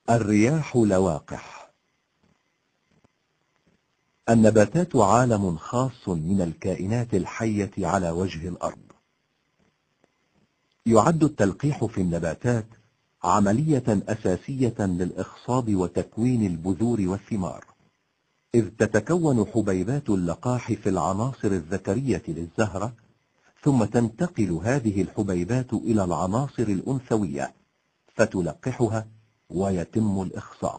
الرياح لواقح. النباتات عالم خاص من الكائنات الحية على وجه الأرض. يعد التلقيح في النباتات عملية أساسية للإخصاب وتكوين البذور والثمار، إذ تتكون حبيبات اللقاح في العناصر الذكرية للزهرة، ثم تنتقل هذه الحبيبات إلى العناصر الأنثوية فتلقحها ويتم الإخصاب.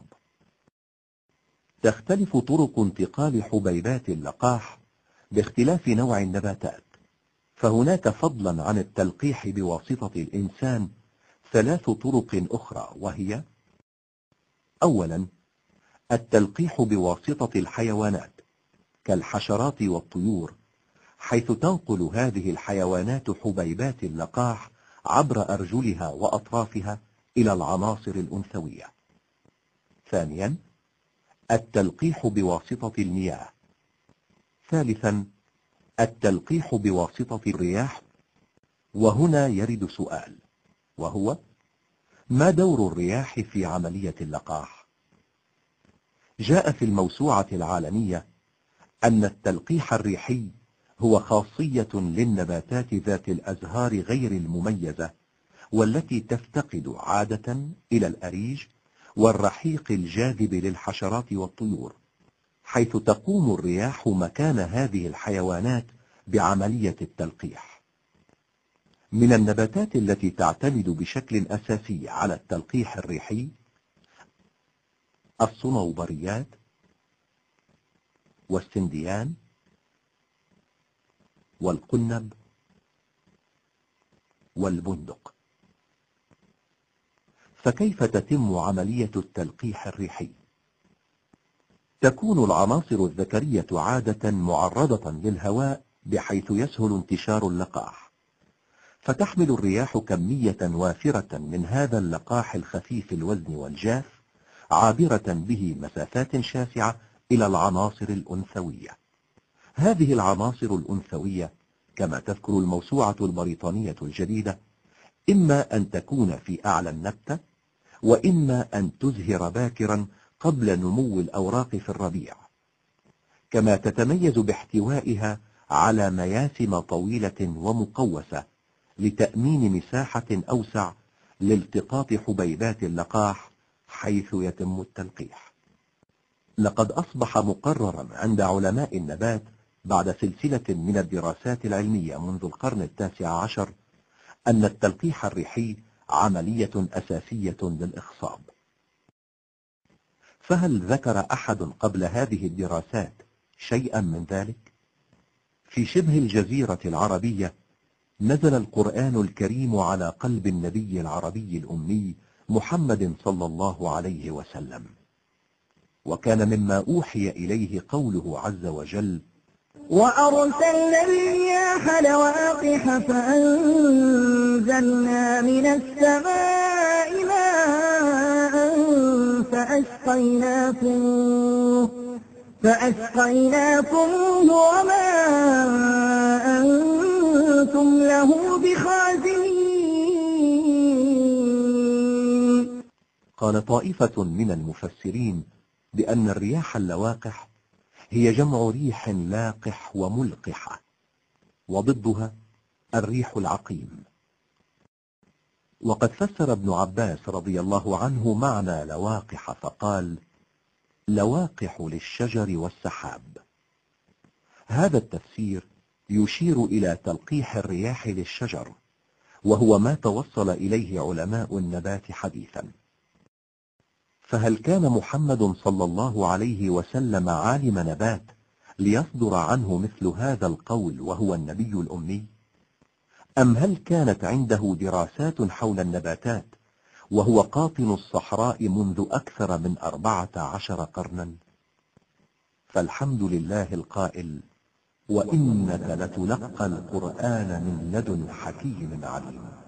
تختلف طرق انتقال حبيبات اللقاح باختلاف نوع النباتات، فهناك فضلا عن التلقيح بواسطة الإنسان 3 طرق أخرى، وهي: أولا، التلقيح بواسطة الحيوانات كالحشرات والطيور، حيث تنقل هذه الحيوانات حبيبات اللقاح عبر أرجلها وأطرافها إلى العناصر الأنثوية. ثانيا، التلقيح بواسطة المياه. ثالثا، التلقيح بواسطة الرياح. وهنا يرد سؤال، وهو: ما دور الرياح في عملية اللقاح؟ جاء في الموسوعة العالمية أن التلقيح الريحي هو خاصية للنباتات ذات الأزهار غير المميزة، والتي تفتقد عادة إلى الأريج والرحيق الجاذب للحشرات والطيور، حيث تقوم الرياح مكان هذه الحيوانات بعملية التلقيح. من النباتات التي تعتمد بشكل أساسي على التلقيح الريحي الصنوبريات والسنديان والقنب والبندق. فكيف تتم عملية التلقيح الريحي؟ تكون العناصر الذكرية عادة معرضة للهواء بحيث يسهل انتشار اللقاح، فتحمل الرياح كمية وافرة من هذا اللقاح الخفيف الوزن والجاف، عابرة به مسافات شاسعة إلى العناصر الأنثوية. هذه العناصر الأنثوية كما تذكر الموسوعة البريطانية الجديدة إما أن تكون في أعلى النبتة، وإما أن تزهر باكرا قبل نمو الأوراق في الربيع، كما تتميز باحتوائها على مياسم طويلة ومقوسة لتأمين مساحة أوسع لالتقاط حبيبات اللقاح حيث يتم التلقيح. لقد أصبح مقررا عند علماء النبات بعد سلسلة من الدراسات العلمية منذ القرن ال19 أن التلقيح الريحي عملية أساسية للإخصاب. فهل ذكر أحد قبل هذه الدراسات شيئا من ذلك؟ في شبه الجزيرة العربية نزل القرآن الكريم على قلب النبي العربي الأمي محمد صلى الله عليه وسلم، وكان مما أوحي إليه قوله عز وجل: وأرسلنا الرياح لواقح فأنزلنا من السماء ماء فأسقيناكم وما أنتم له بخازنين. قال طائفة من المفسرين بأن الرياح اللواقح هي جمع ريح لاقح وملقحة، وضدها الريح العقيم. وقد فسر ابن عباس رضي الله عنه معنى لواقح فقال: لواقح للشجر والسحاب. هذا التفسير يشير إلى تلقيح الرياح للشجر، وهو ما توصل إليه علماء النبات حديثا. فهل كان محمد صلى الله عليه وسلم عالم نبات ليصدر عنه مثل هذا القول وهو النبي الأمي؟ أم هل كانت عنده دراسات حول النباتات وهو قاطن الصحراء منذ أكثر من 14 قرنا؟ فالحمد لله القائل: وإنك لتلقى القرآن من لدن حكيم عليم.